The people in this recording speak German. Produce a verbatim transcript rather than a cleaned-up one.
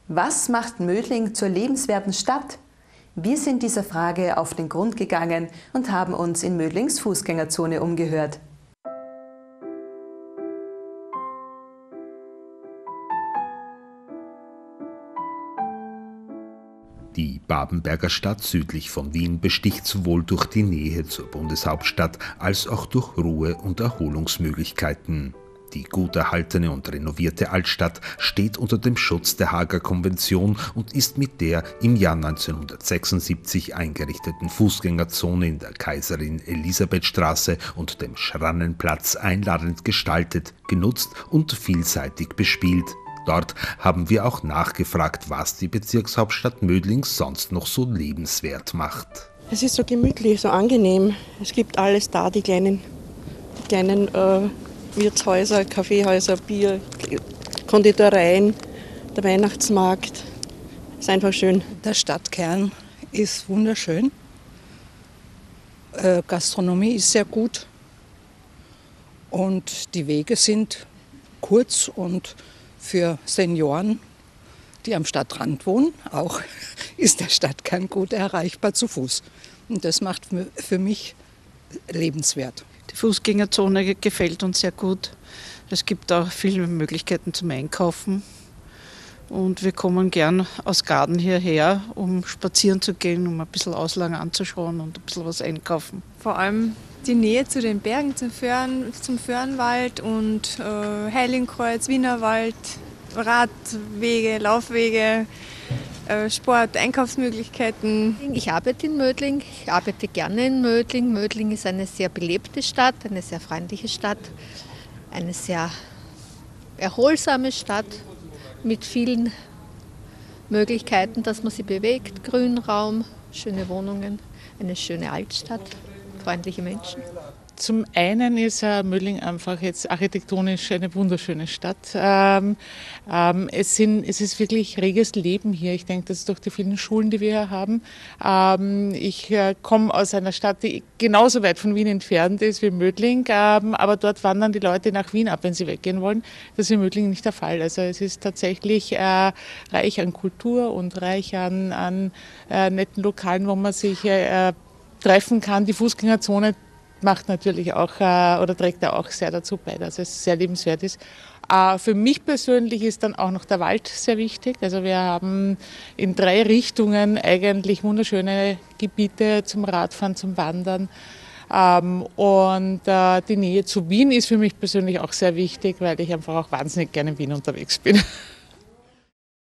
Was macht Mödling zur lebenswerten Stadt? Wir sind dieser Frage auf den Grund gegangen und haben uns in Mödlings Fußgängerzone umgehört. Die Babenberger Stadt südlich von Wien besticht sowohl durch die Nähe zur Bundeshauptstadt als auch durch Ruhe- und Erholungsmöglichkeiten. Die gut erhaltene und renovierte Altstadt steht unter dem Schutz der Haager Konvention und ist mit der im Jahr neunzehnhundertsechsundsiebzig eingerichteten Fußgängerzone in der Kaiserin-Elisabeth-Straße und dem Schrannenplatz einladend gestaltet, genutzt und vielseitig bespielt. Dort haben wir auch nachgefragt, was die Bezirkshauptstadt Mödling sonst noch so lebenswert macht. Es ist so gemütlich, so angenehm. Es gibt alles da, die kleinen, die kleinen äh, Wirtshäuser, Kaffeehäuser, Bier, Konditoreien, der Weihnachtsmarkt. Ist einfach schön. Der Stadtkern ist wunderschön. Äh, Gastronomie ist sehr gut. Und die Wege sind kurz und für Senioren, die am Stadtrand wohnen, auch ist der Stadtkern gut erreichbar zu Fuß. Und das macht für mich lebenswert. Die Fußgängerzone gefällt uns sehr gut. Es gibt auch viele Möglichkeiten zum Einkaufen. Und wir kommen gern aus Gaden hierher, um spazieren zu gehen, um ein bisschen Auslagen anzuschauen und ein bisschen was einkaufen. Vor allem die Nähe zu den Bergen, zum, Föhren, zum Föhrenwald und äh, Heiligenkreuz, Wienerwald, Radwege, Laufwege, äh, Sport, Einkaufsmöglichkeiten. Ich arbeite in Mödling, ich arbeite gerne in Mödling. Mödling ist eine sehr belebte Stadt, eine sehr freundliche Stadt, eine sehr erholsame Stadt mit vielen Möglichkeiten, dass man sich bewegt. Grünraum, schöne Wohnungen, eine schöne Altstadt, freundliche Menschen. Zum einen ist äh, Mödling einfach jetzt architektonisch eine wunderschöne Stadt. Ähm, ähm, es, sind, es ist wirklich reges Leben hier. Ich denke, das ist durch die vielen Schulen, die wir hier haben. Ähm, ich äh, komme aus einer Stadt, die genauso weit von Wien entfernt ist wie Mödling, ähm, aber dort wandern die Leute nach Wien ab, wenn sie weggehen wollen. Das ist in Mödling nicht der Fall. Also es ist tatsächlich äh, reich an Kultur und reich an, an äh, netten Lokalen, wo man sich äh, treffen kann. Die Fußgängerzone macht natürlich auch äh, oder trägt da auch sehr dazu bei, dass es sehr lebenswert ist. Äh, für mich persönlich ist dann auch noch der Wald sehr wichtig. Also wir haben in drei Richtungen eigentlich wunderschöne Gebiete zum Radfahren, zum Wandern. Ähm, und äh, die Nähe zu Wien ist für mich persönlich auch sehr wichtig, weil ich einfach auch wahnsinnig gerne in Wien unterwegs bin.